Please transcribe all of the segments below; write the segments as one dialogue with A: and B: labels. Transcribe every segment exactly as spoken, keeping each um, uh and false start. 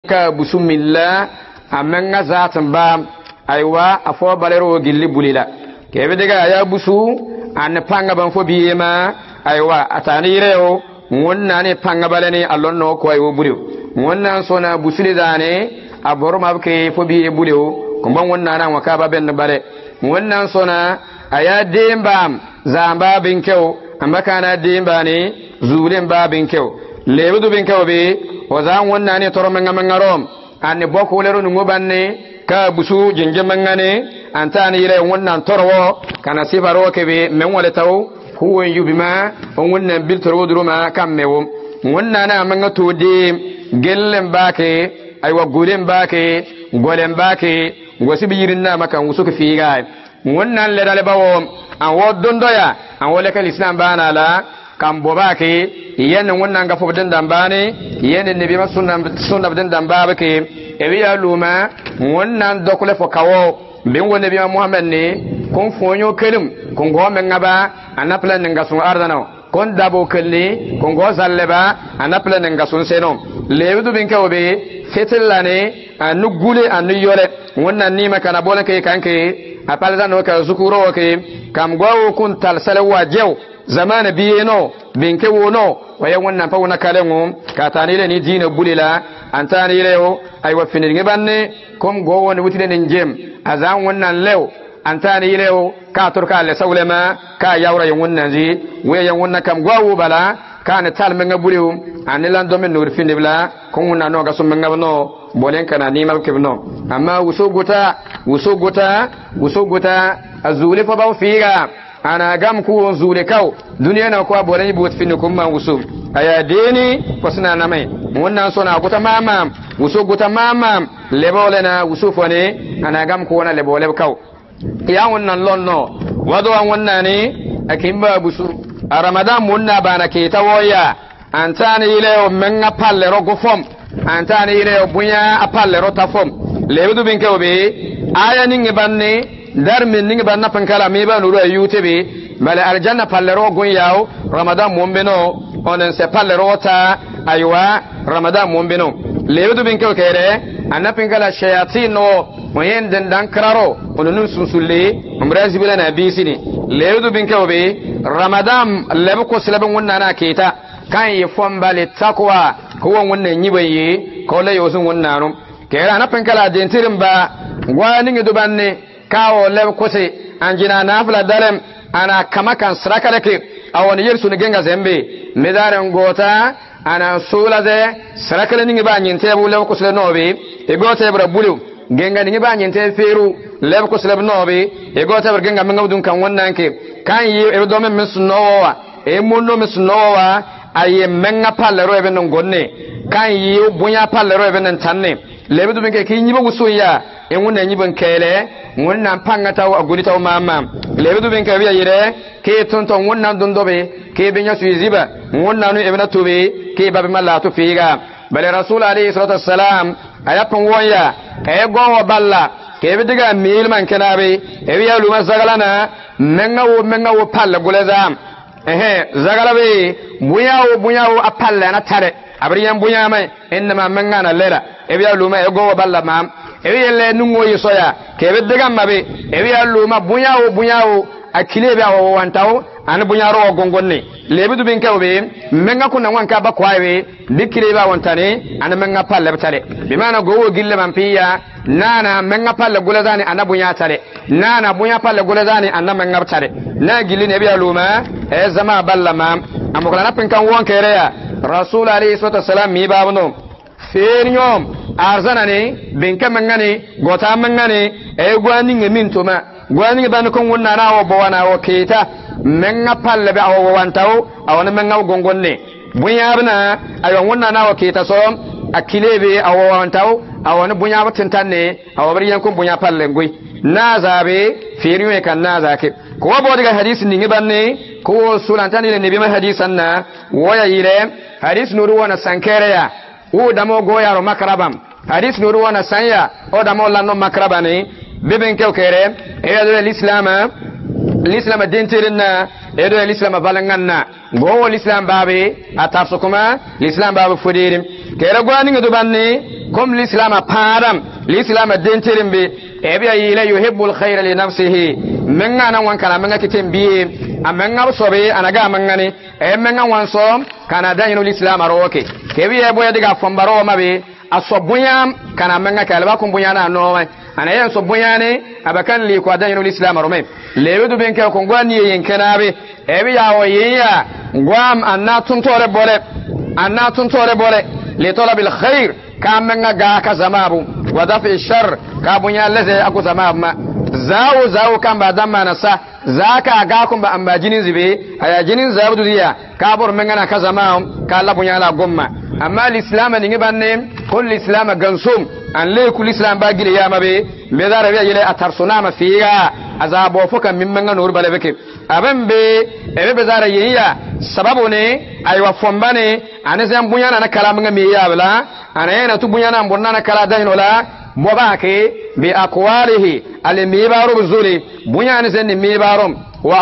A: ka busumilla amenga zatin ba aiwa afo balero gilli bulila kebe daga ya busu an panga ban fo biyema aiwa atani reo wonna ne panga balani allon no ko ayo buliw wonna sona busuli dane aboro mabke fo biye buliw ko ban wonna nan waka ba ben bare wonna sona aya demba zamba binkew ambaka na demba ne zulen ba binkew lebudu binkew be wazan wonna ne toro menga mengarom an boko lero nu banne ka busu jinje mengane antani ile wonna torwo kana sifaro kebe men wala taw huwa yubima wonna bil torwo duruma kammewo wonna na manga to de gellen baake aywa gulen baake golen baake wasibi yirinna maka wusuka fiiga wonna le dale bawo an wodondoya an wala kal islam bana la kam bobake yen wonna nga fof den dambane yen nabi ma sunna sunna den damba ke e wiya luma wonna dokule fo kawo bin wonna nabi muhammad ne kon fonyo kelim kon go men ngaba anapla nga sun ardana kon dabo kelli kon go zalleba anapla nga sun seno lewu bin kawbe fetellane anu gule anu yole wonna nima kana bolen ke kanke apalza no ka zukuro ke kam go kun tal salawa jew zamana biyeno binke wono waya wannan fa wona kalengo katani le ni dina bulila antani leo ay wa finir ngebanne kom go woni wutide nen jem azan wannan lew antani leo ka turka le sawlema ka yawra yon wannan zi waya wannan kam go bala kana tal menga buliw anilan do men nur finibla kom wona no ga so menga no bolen kana ni mal kebno amma wusuguta wusuguta wusuguta azuli fa baw figa ana gam ku zule kaw duniya na ko bolen bot fini kum ma wusu aya deni fasna na mai wannan sona guta mama wusu guta mama lebole na wusu fone ana gam ku wona lebole kaw ya wannan lonno wado wannan ne akimba busu a ramadan munna bana ke tawoya antani ile o menga palle rogo fom antani ile o bunya apalle rota fom lebudu binke obe aya ninge banne dar min ninge banna pankala me ba nuru ayutebe bale aljanna palle rogo yaw ramadan mumbeno onen se palle rota aywa ramadan mumbeno lebudu binke o kere anapingala shayatin no moyen den dan kraro onun sunsulle umrazi bila na bisini lebudu binke obe ramadan lebu ko silabin wannan na keta kan yi fombale takwa ko wannan yibaye ko le yosun wannan kera na pankala dentirin ba gwani ngi dubanne kawo lebu ko se anjina nafla darem ana kama kan sraka dake awon yersu ni genga zembe medaren gota ana sulaze sraka ni ngi ba nyinte bu lebu ko se nobe e gota e bra bulu genga ni ba nyinte feru lebu ko se lebu nobe e gota ber genga menga dun kan wannan ke kan yi e do men sunnowa e munno men sunnowa aye menga pallero e benon gonne kan yi bunya pallero e benon tanne lebu dum ke ki nyiba wusuya e wonna nyiban kele wonna pangata wa gunita mama lebu dum ke biya yire ke tonton wonna dondobe ke benya suiziba wonna no e bena tobe ke babe mallatu figa bale rasul alayhi salatu wassalam ayapon woya e gowo balla ke be diga mil man kenabe e wiya luma zagalana menga wo menga wo palle golezam ehe zagala be buyawo buyawo apalle na tare abriyan buya mai inma menga na lera e biya luma e gowo balla mam e wiya le nungo yisoya ke be diga mabe e wiya luma buyawo buyawo akile be awo wantawo an bunyaro gongonne lebidu bin kawbe menga kunna wanka ba kwaiwe dikire ba wantane an menga palle tare bi mana gowo gille man piya nana menga palle gulazani an bunya tare nana bunya palle gulazani an menga tare na gille ne biya luma e zama balla mam amukala na pinkan won kereya rasul alayhi salatu wassalam mi babno fernyom arzana ne binka mengane gota mengane e gwani ngemin toma gwani ban kon wonna na wo bawana wo keta menga palle be awo wantaw awon menga gongonne bunya bana ayon wonna na wo keta so akilebe awo wantaw awon bunya batintanne awo bari yankun bunya palle ngui na zabe firiwe kan na zake ko bo daga hadisi ningi banne ko sulantani le nabi ma hadisan na waya yire hadis nuru wana sankereya o damo goya ro makrabam hadis nuru wana sanya o damo lanno makrabane beben kew kere e yado l'islam l'islam dentirna e do l'islam balanganna go l'islam babe atafso kuma l'islam babe fudirim kere gwani ngi dubanne كم الإسلام بارم الإسلام دينترم بي أبي إلى يحب الخير لنفسه من أنا وان كان من كتيم بي أمن أرصبي أنا جا منني أمن وان صوم كان دين الإسلام روكي كبي أبو يدك فمبرو ما بي أصبويام كان من كلبكم بيانا نوم أنا ين صبوياني أبكان لي قدين الإسلام رومي ليودو بينك كونغواني ينكنابي أبي يا ويا غام أنا تنتور بوله أنا تنتور بوله لطلب الخير كان من جاك زمابو ودفع الشر كابونيا الذي أكو زماب ما زاو زاو كان بعد ما نسا زاكا أجاكم بأم جنين زبي أي جنين زابدو ديا كابور منا كزمام كلا بنيا لا قمة أما الإسلام نيجي كل الإسلام جنسوم أن ليه كل الإسلام باقي لي يا مبي مدار بيا يلي أترسونا ما فيها أزاب وفك من منا نور بالبكي أبن بي أبي بزار يهيا سببوني أيوة فمباني أنا زين بنيا أنا كلام ميا بلا أنا هنا تبنيا أنا بننا كلا دين ولا مباكي بأقواله الميبارو بزولي بنيا نزن ميبارم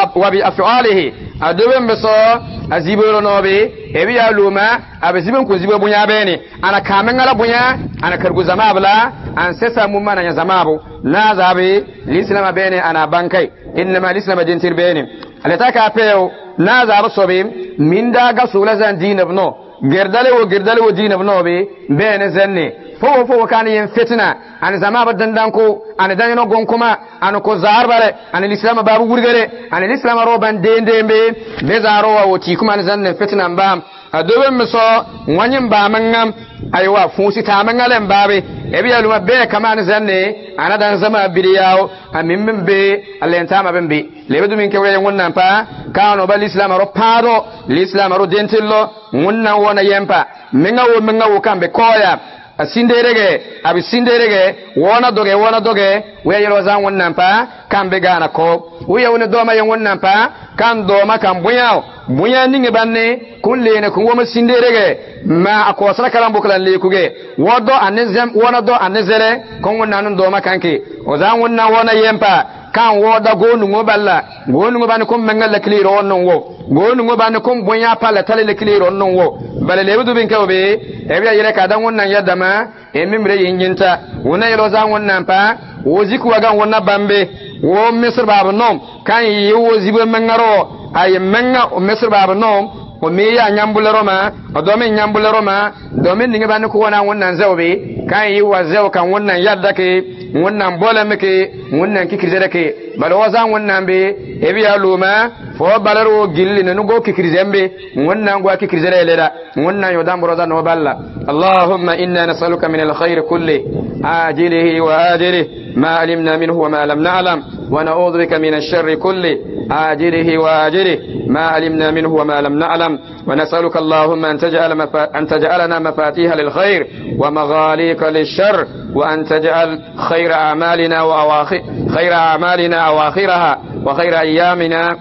A: وبأفعاله أدوبن بسو أزيبولو نوبي أبي ألوما أبزيبن كوزيبو بنيا بيني أنا كامن على بنيا أنا كرغو زمابلا أن سيسا ممانا يزمابو نازابي الإسلام بيني أنا بانكي إنما الإسلام دينتر بيني ألتاكا بيو نازاب صبي من داغا سولزان دين ابنو gerdale wo gerdale wo dina bnobe bene zenni fo fo kan yin fitna an zama badan danko an danino gonkuma an ko zarbare an l'islam babu gurgare an l'islam roban dendembe be zaro wo ti kuma an zanne fitna mbam adobe mso wanyim ba mangam aywa fusi ta mangalen babe ebi aluma be kama an zanne an dan zama bidiyawo amin be alenta ma bembe lebedu min kewre wonnan pa kano bal islam ro paro l'islam ro dentillo wonnan wona yempa minga wo minga wo kambe koya asinderege abi sinderege wona doge wona doge we yelo zan wonnan pa kambe gana ko we yewne doma yen wonnan pa kan doma kan buyaw buya ninge banne kulle ne ko woma sinderege ma akosra kalam buklan le kuge wodo anezem wona do anezere kon wonnan doma kanke o zan wonnan wona yempa kan woda gonu ngoballa gonu ngobane kum mengal la kliro onnon wo gonu ngobane kum bonya pala tale le kliro onnon wo bale lebudu bin kawbe e biya yire ka dan wonnan yadama e mimre yinyinta wona yelo zan wonnan pa woziku wagan wonna bambe wo misr babu nom kan yi wozibe mengaro ay menga o misr babu nom o meya nyambule roma o domin nyambule roma domin ninga ban ko wona wonnan zawbe kan yi wa zaw kan wonnan yadda ke wonnan bola meke wonnan kikirze ke bal wazan wonnan be e biya luma fo balaro gilli nanu go kikirzembe wonnan go kikirze leda wonnan yo dambro da no balla allahumma inna nas'aluka min alkhair kulli ajilihi wa ajilihi ما علمنا منه وما لم نعلم ونعوذ بك من الشر كله آجله وآجله ما علمنا منه وما لم نعلم ونسألك اللهم أن تجعل مفا... أن تجعلنا مفاتيح للخير ومغاليق للشر وأن تجعل خير أعمالنا وأواخر خير أعمالنا أواخرها وخير أيامنا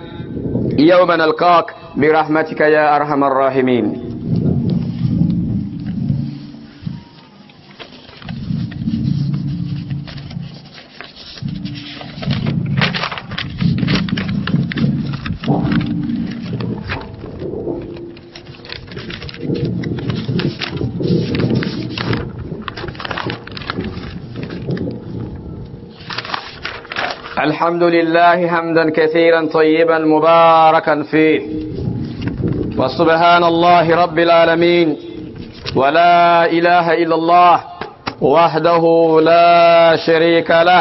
A: يوم نلقاك برحمتك يا أرحم الراحمين. الحمد لله حمدا كثيرا طيبا مباركا فيه وسبحان الله رب العالمين ولا إله إلا الله وحده لا شريك له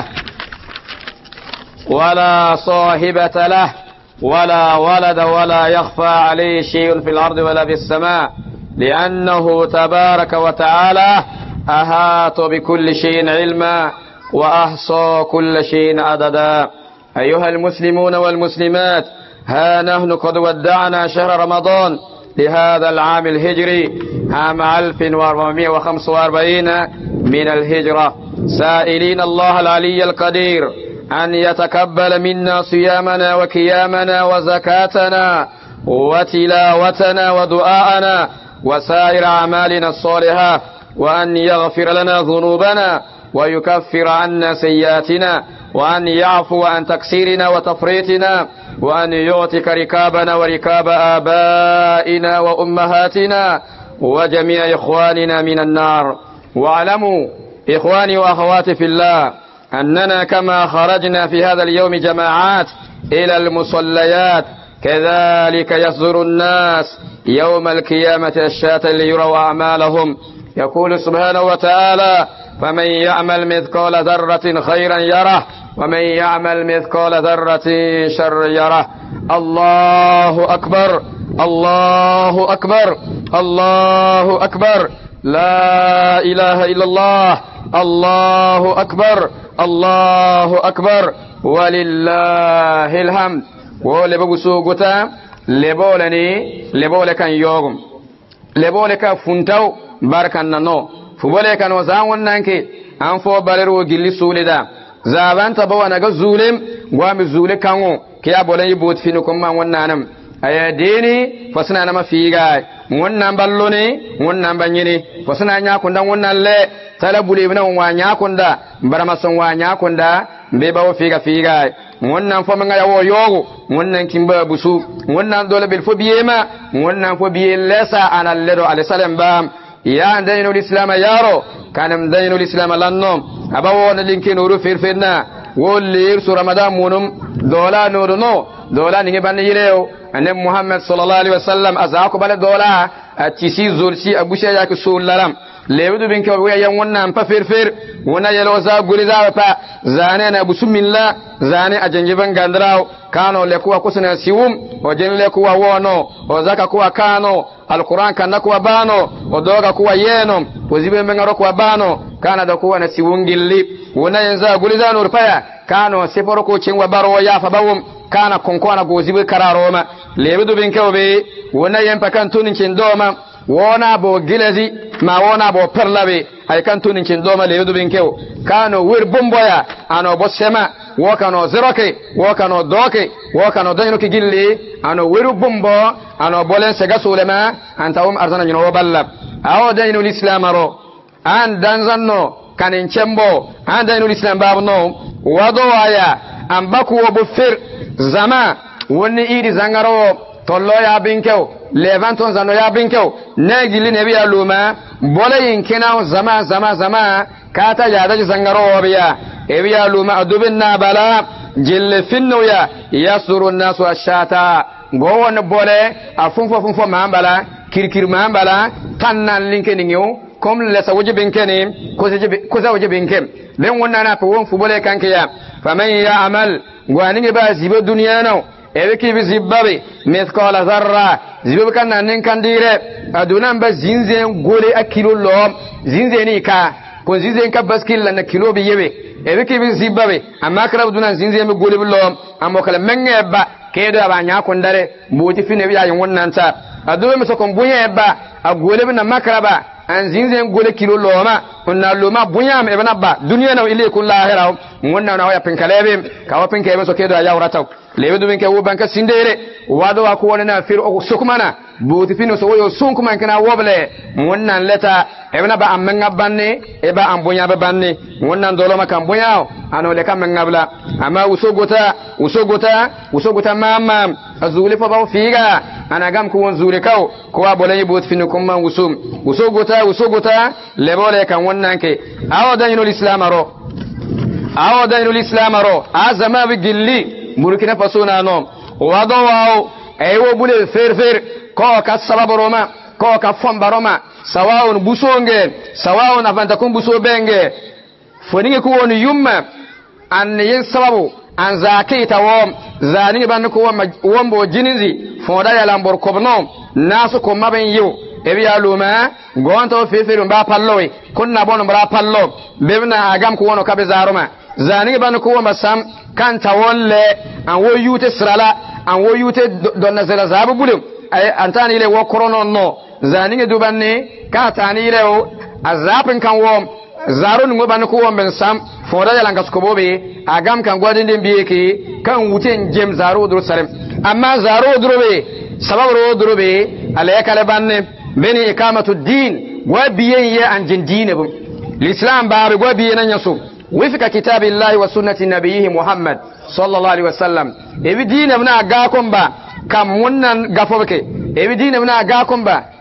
A: ولا صاحبة له ولا ولد ولا يخفى عليه شيء في الأرض ولا في السماء لأنه تبارك وتعالى أحاط بكل شيء علما وأحصى كل شيء عددا. أيها المسلمون والمسلمات، ها نحن قد ودعنا شهر رمضان لهذا العام الهجري عام ألف وأربعمائة وخمسة وأربعين من الهجرة، سائلين الله العلي القدير أن يتقبل منا صيامنا وقيامنا وزكاتنا وتلاوتنا ودعاءنا وسائر أعمالنا الصالحة، وأن يغفر لنا ذنوبنا ويكفر عنا سيئاتنا، وأن يعفو عن تقصيرنا وتفريطنا، وأن يعتق ركابنا وركاب آبائنا وأمهاتنا وجميع إخواننا من النار. واعلموا إخواني وأخواتي في الله أننا كما خرجنا في هذا اليوم جماعات إلى المصليات كذلك يصدر الناس يوم القيامة أشتاتا ليروا أعمالهم. يقول سبحانه وتعالى فمن يعمل مثقال ذرة خيرا يره ومن يعمل مثقال ذرة شر يره. الله أكبر الله أكبر الله أكبر لا إله إلا الله الله أكبر الله أكبر ولله الحمد. ولبغسو غتا لبولني لبولك يوم لبولك فنتو باركنا نو فبولك نو زاون نانكي ان فو بالرو جيلي سولدا زابان تبوا نغا زولم غام زولي كانو كيا بولن يبوت فينو كما ونانم aya deni fasna na mafiga wannan ballo ne wannan banyine fasna nya kunda wannan le talabule bina wa nya kunda barama son wa nya kunda be bawo figa figa wannan fo manga yawo yogo wannan kimba busu wannan dole bil fobiyema wannan fobiye lesa ana ledo al salam ba ya dainul islam yaro kanam dainul islam lanno abawo na linki nuru firfirna wolle su ramadan munum dola nuru no dola ni ban yireo ane muhammad sallallahu alaihi wasallam azako bale dola atisi zulsi abushe yak sulalam lebudu bin ko yan wannan fa firfir wona yelo za guliza pa zane na busumilla zane ajanjiban gandrao kano lekuwa kusuna siwum o jen lekuwa wono o zaka kuwa kano alquran kana kuwa bano o doga kuwa yeno o zibe mengaro kuwa bano kana da kuwa na siwungilli wona yanza guliza no rupaya kano seforo ko cingwa baro ya fa bawum kana konkona gozibe kararoma lebudu bin ko be wona yempa kan tunin cindoma wona bo gilazi ma wona bo perlabe ay kan tunin cindoma lebudu bin ko kano wir bomboya ano bo sema wo kano zeroke wo kano doke wo kano dayno ki gilli ano wiru bombo ano bolen sega sulema antawum arzana nyino ballab awo dayno l'islam ro an danzanno kanin chembo an dayno l'islam babno wado waya ambaku wo bo fir zama woni idi zangaro tollo ya binkew levanton zano ya binkew negili nebi aluma bole yinkina zama zama zama kata ya daji zangaro biya ebi aluma adubinna bala jille finno ya yasuru nasu ashata gowon bole afunfo funfo mambala kirkir mambala tannan linkeni ngiu kom lesa waje binkeni ko za waje binkem ben wonna na fa won fu bole kanke ya faman ya'mal gwani ba zibe duniya no ebe ki bi zibbabe mithqala zarra zibe kan nan kan dire adunan ba zinze gole a kilo lo zinze ni ka ko zinze ka baskil na kilo bi yebe ebe ki bi zibbabe amma kara dunan zinze mi gole bi lo amma kala menge ba kedo ba nya ko ndare mboti fine bi ayin wannan ta adu mi sokon bunye ba a gole bi na makraba an zinze gole kilo lo ma kunna lo ma bunya me bana ba duniya na ile kun lahira wannan na waya pinkalebe ka wa pinkalebe so kedo ya urata lebe du bin ke wo banka sindere wado wa ko wona fir o sukumana boti fino so woyo sunkuma kana woble wannan leta ebna ba amanga banne e ba ambonya ba banne wannan dolo makan bonya ano le kam ngabla ama usogota usogota usogota mama azuli fa ba figa ana gam ko wonzure kaw ko wa bolay boti fino kuma usum usogota usogota lebole kan wannan ke awadan yul islam ro awadan yul islam ro azama bi gilli Burkina Faso na no wado wao ewo bule fer fer ko ka sababu roma ko ka fomba roma sawaun busonge sawaun afanta kum buso benge foninge ko woni yumma an yin sababu an zakita wo zani ban ko wombo jinizi foda ya lambor kobno nasu ko maben yu ebi ya luma gonto fer fer mba pallowe kunna bono mba pallo bebna agam ko wono kabe zaroma zani ban ko womba sam kan tawolle an wo yute srala an wo yute donna zela zabu bulum ay antani ile wo korono no zaninge dubanne ka tani ile o azapin kan wo zarun ngo ban ko womben sam foda yala ngas ko bobe agam kan godinde mbiyeke kan wuten jem zaro dur salem amma zaro durbe sababu ro durbe alaya kala banne beni ikamatu din wa biye an jindine bum l'islam baabe go biye nan yaso وفق كتاب الله وسنة نبيه محمد صلى الله عليه وسلم ebi dina mna ga komba kam wonnan gafoke ebi dina mna ga komba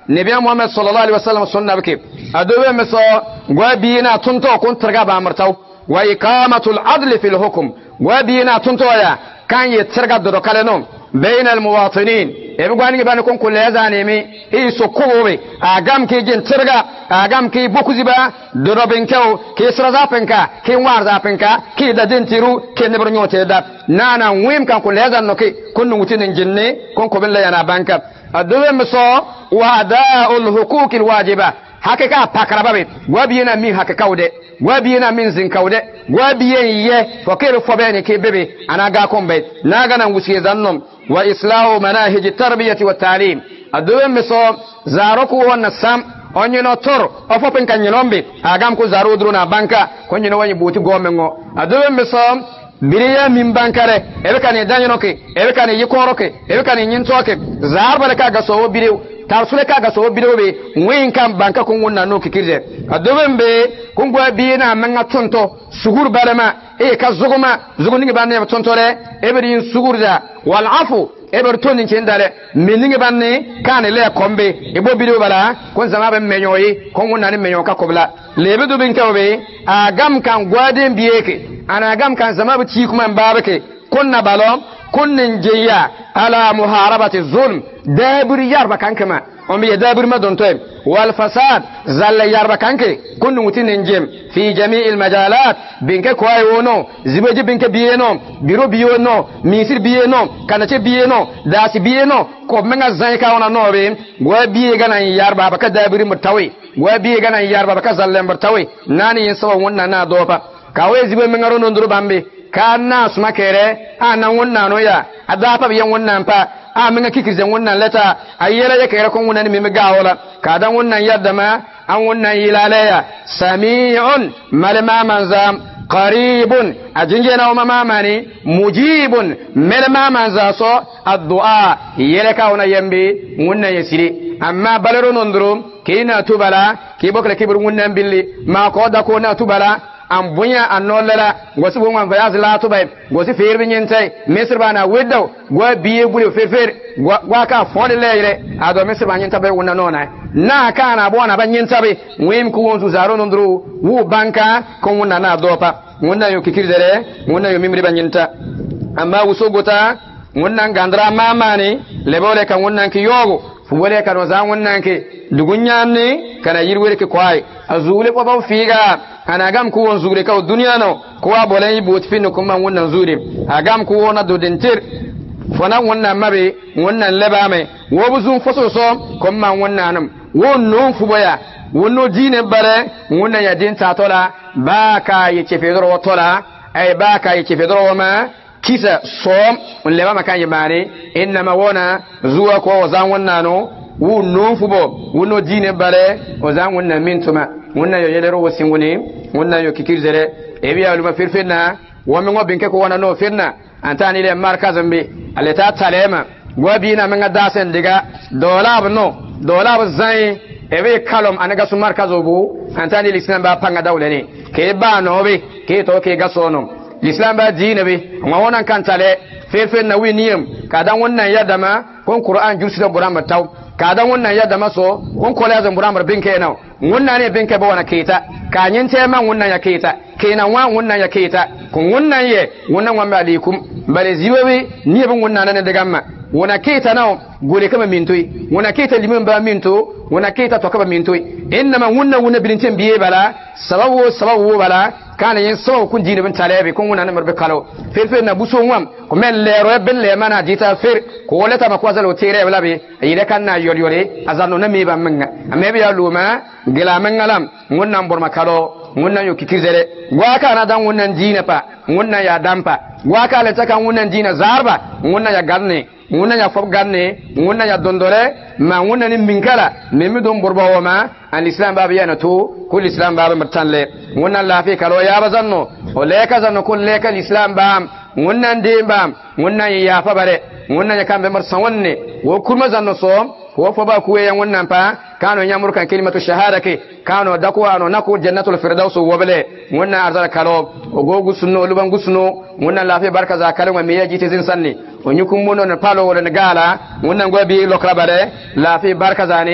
A: nabi muhammad sallallahu alaihi wasallam sunna bake adobe meso gwabina tunto kun targa ba martaw wa iqamatul adl fil hukm gwabina tunto ya kan ye targa do kaleno bayna al muwatinin e gwani ban kun kulle zane mi e so kowe agam ke jin targa agam ke bokuziba do robin kew ke sra zapenka ke war zapenka ke da din tiru ke ne bro te da nana wim kan kulle zan no ke kun mutinin jinne kun ko billa yana banka adobe meso wa ada'ul huquqil wajiba hakika pakrababe gwabiyena min hakikaude gwabiyena min zinkaude gwabiyen ye fakir fobene ke bebe anaga kombe naga nan wusiye zannom wa islahu manahij tarbiyati wa ta'lim adobe meso zaroku wonna sam onyino tor ofopen kanyinombe agam ko zaro drona banka konyino wani buti gomengo adobe meso biriya min bankare ebe kan danyo ke ebe kan yikoro ke ebe kan nyintoke zarbale ka ga so biriw tarsule ka ga so bidobe ngwen kan banka kun wonna no kikirje adoben be kun gwa bi na manga tonto sugur barama e ka zuguma zuguningi banne tontore eberin sugurja wal afu eber tonin cendare meningi banne kan le kombe e bo bido bala kun zama ben menyoyi kun wonna ne menyo ka kobla lebe do bin kawbe agam kan gwaden biyeke ana gam kan zama bi kuma babake kunna balom kunnin jiya ala muharabati zulm dabir yarba kankama on bi dabir madon toy wal fasad zalla yarba kanke kunnu mutinin jem fi jami'il majalat binke koy wono zibeji binke biyeno biro biyeno misir biyeno kanache biyeno dasi biyeno ko menga zanka ona nobe gwa biye gana yarba baka dabir mutawi gwa biye gana yarba baka zalla mutawi nani yin sawan wannan na dofa kawai zibe menga rono nduru bambe kana suma kere ana wonna no ya adapa biyan wannan fa a minga kikirzen wannan leta ayyela ya kere kon wannan mi gawola kadan wannan yadda ma an wannan yilalaya sami'un malama manzam qaribun ajingena wa mamani mujibun malama manza so addu'a yele ka wona yambe wannan yasiri amma balaro nondro kina tubala kibokle kibur wannan billi ma ko da ko na tubala ambunya anolela gosi bo ngwan vayaz la to bay gosi fer bi nyentay mesir bana weddo gwa biye bule fefer gwa ka fone leere ado mesir ba nyenta bay wona nona na kana bona ba nyenta bay wim ku wonzu zaro nondru wu banka ko wona na dopa wona yo kikirdere wona yo mimri ba nyenta amma wusogota wona ngandra mamani lebole kan wona ki yogo fu wole kan wazan wona ki dugunyanni kana yirwere ki kwai azule ko ba figa ana gam ku won zure ka duniya no ko abolan yi bot fin ko man wannan zure agam ku wona do dentir fona wannan mabe wannan leba mai wo buzun foso so ko man wannan nam wonno fu boya wonno dine bare wannan ya din ta tola ba ka yi ce fedoro tola ay ba ka yi ce fedoro ma kisa som on leba makan yi bare inna ma wona zuwa ko wazan wannan no wonno fu bo wonno dine bare wazan wannan mintuma wonna yo yelero wasinguni wonna yo kikirzere ebiya luma firfina wami ngo binke ko wana no firna antani le markazambe aleta talema gwabina menga dasen diga dolab no dolab zai ebe kalom anaga su markazo bu antani l'islam ba panga dawlene ke ba no be ke to ke gasono l'islam ba dinabe ma wonan kan tale firfina winiyam kadan wannan yadama kon qur'an jursida burama taw kadan wannan yadda maso kun kola zan buramar binke na wannan ne binke ba wana kita kanyin te man wannan ya kita kenan wa wannan ya kita kun wannan ye wannan wa alaikum bale ziwewe ni bin wannan ne daga ma wana kita na gole kama mintoi wana kita limin ba minto wana kita to kama mintoi inna man wannan wannan bilintin biye bala sababu sababu bala kana yin sababu kun jini bin talabe kun wannan marbe kalo felfel na buso wam ko men lero ben le mana jita fer ko wala ta makwa zalo tere bala be ayide kan na yor yore azano na me ba menga amebe ya luma gila mengalam wannan bor makalo wannan yo kikizere gwaka na dan wannan jina pa wannan ya dampa gwaka le ta kan wannan jina zarba wannan ya garne wannan ya fob garne wannan ya dondore ma wannan ni minkala memi don borba wama al islam babu yana to kul islam babu matanle wannan lafi kalo ya bazanno o le ka zanno kul le ka islam ba wannan de ba wannan ya fa bare wannan ya kambe mar sanwanne wo kuma zanno so wo fa ba kuwe yan wannan pa kano nyamurkan kalimatu shahada ke kano dakwa no nako jannatul firdaus wobele wannan arzara kalo o gogu sunno luban gusno wannan lafi barka za kalma me yaji te zin sanni o nyukum mono na palo wala na gala wannan gobi lokra bare lafi barka zane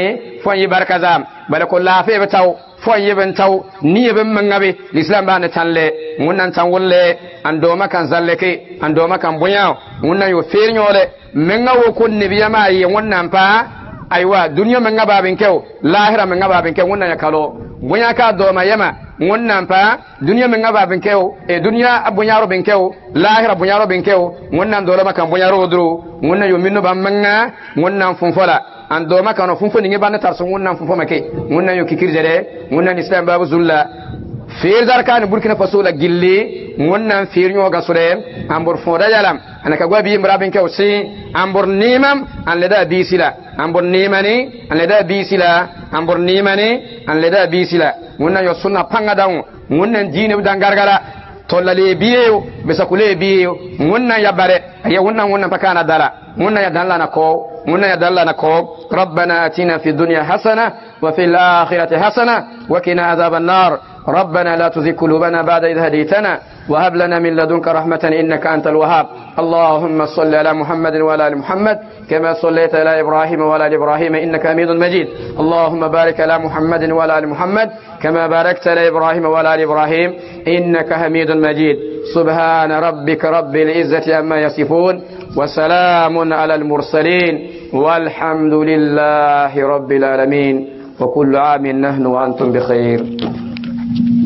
A: fon yi barka zam bala ko lafe be taw fon yi ben taw ni be mangabe l'islam ba ne tanle ngunnan tan wolle andoma kan zalleke andoma kan bonya ngunnan yo fernyole menga wo ko nebiyama yi ngunnan pa aywa dunya menga babin kew lahira menga babin kew ngunnan ya kalo bonya ka do ma yama ngunnan pa dunya menga babin kew e dunya abunya ro ben kew lahira bunya ro ben kew ngunnan do ma kan bonya ro dro ngunnan yo minno bam menga ngunnan funfola ando maka no funfo ninge banna tar so ngunnan funfo make ngunnan yo kikirjere ngunnan islam babu zulla fir zarkan burkina faso la gilli ngunnan fir nyo gasure ambor fonda yalam anaka gwabi mrabin ke osi ambor nimam an leda bisila ambor nimani an leda bisila ambor nimani an leda bisila ngunnan yo sunna panga dawo ngunnan jine dangargala tollale biyo besakule biyo ngunnan yabare ya ngunnan ngunnan pakana dala ngunnan ya dalla ko ngunnan ya dalla ko ربنا آتنا في الدنيا حسنة وفي الآخرة حسنة وقنا عذاب النار ربنا لا تزغ قلوبنا بعد إذ هديتنا وهب لنا من لدنك رحمة إنك أنت الوهاب اللهم صل على محمد وعلى آل محمد كما صليت على إبراهيم وعلى آل إبراهيم إنك حميد مجيد اللهم بارك على محمد وعلى آل محمد كما باركت على إبراهيم وعلى آل إبراهيم إنك حميد مجيد سبحان ربك رب العزة عما يصفون وسلام على المرسلين والحمد لله رب العالمين وكل عام نحن وأنتم بخير.